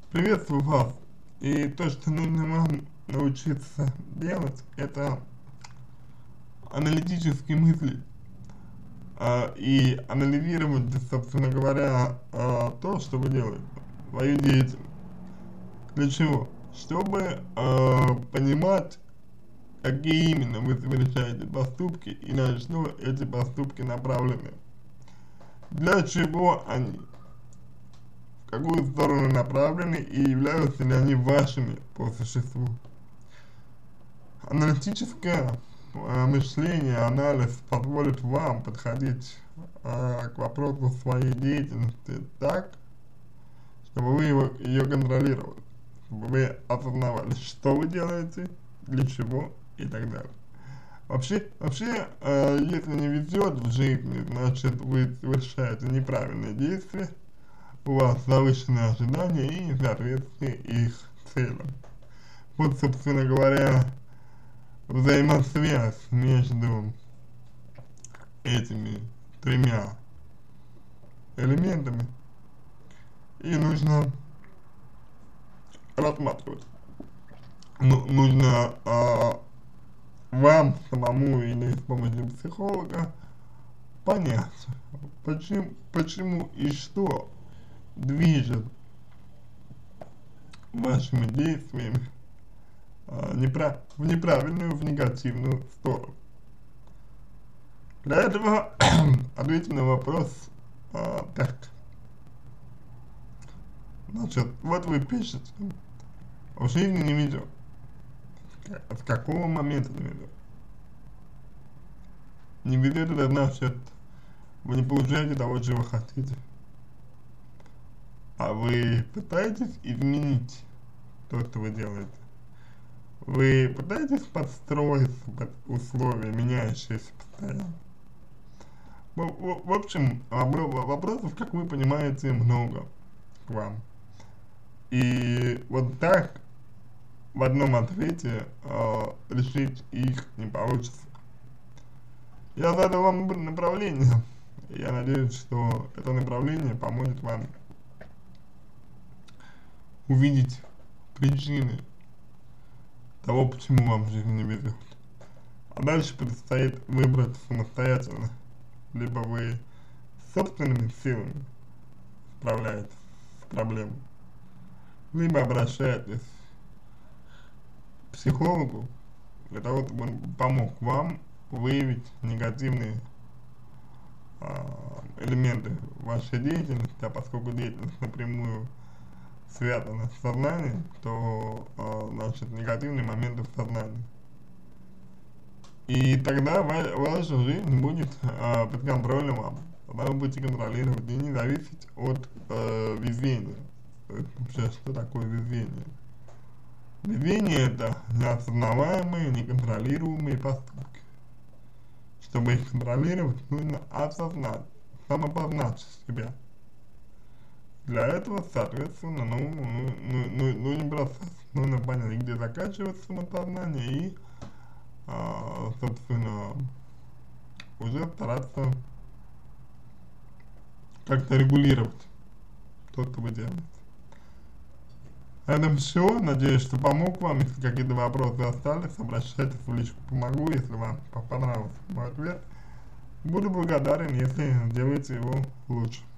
Приветствую вас. И то, что нужно вам научиться делать, это аналитически мыслить и анализировать, собственно говоря, то, что вы делаете, свою деятельность. Для чего? Чтобы понимать, какие именно вы совершаете поступки и на что эти поступки направлены. Для чего они, в какую сторону направлены и являются ли они вашими по существу. Аналитическое мышление, анализ позволит вам подходить к вопросу своей деятельности так, чтобы вы ее контролировали, чтобы вы осознавали, что вы делаете, для чего и так далее. Вообще, если не везет в жизни, значит вы совершаете неправильные действия, у вас завышенные ожидания и несоответствие их целям. Вот, собственно говоря, взаимосвязь между этими тремя элементами и нужно рассматривать. Нужно вам самому или с помощью психолога понять, почему и что движет вашими действиями в неправильную, в негативную сторону. Для этого ответим на вопрос так. Значит, вот вы пишете, в жизни не везет. С какого момента не везет? Не везет, это значит, вы не получаете того, чего хотите. А вы пытаетесь изменить то, что вы делаете. Вы пытаетесь подстроиться под условия, меняющиеся постоянно. В общем, вопросов, как вы понимаете, много к вам. И вот так в одном ответе решить их не получится. Я задал вам направление. Я надеюсь, что это направление поможет вам увидеть причины того, почему вам в жизни не везет. А дальше предстоит выбрать самостоятельно. Либо вы собственными силами справляетесь с проблемой, либо обращаетесь к психологу для того, чтобы он помог вам выявить негативные элементы вашей деятельности, а поскольку деятельность напрямую связано с сознанием, то, значит, негативные моменты в сознании. И тогда ваша жизнь будет под контролем вам. Тогда вы будете контролировать и не зависеть от везения. Вообще, что такое везение? Везение — это неосознаваемые, неконтролируемые поступки. Чтобы их контролировать, нужно осознать, самопознать себя. Для этого, соответственно, нужен процесс. Нужно понять, где заканчивается самосознание и, собственно, уже стараться как-то регулировать то, что вы делаете. На этом все. Надеюсь, что помог вам. Если какие-то вопросы остались, обращайтесь в личку «Помогу», если вам понравился мой ответ. Буду благодарен, если сделаете его лучше.